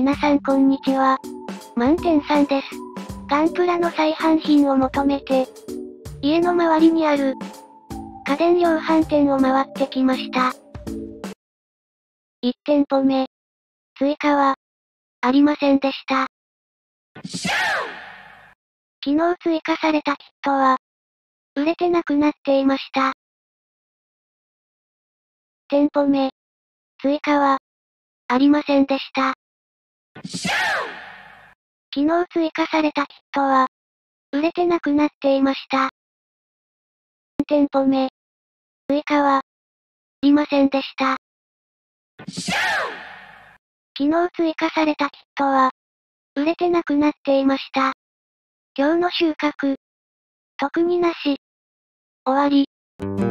皆さんこんにちは。満点さんです。ガンプラの再販品を求めて、家の周りにある家電量販店を回ってきました。1店舗目。追加は、ありませんでした。昨日追加されたキットは、売れてなくなっていました。店舗目。追加は、ありませんでした。昨日追加されたキットは、売れてなくなっていました。店舗目。追加は、ありませんでした。昨日追加されたキットは、売れてなくなっていました。今日の収穫。特になし。終わり。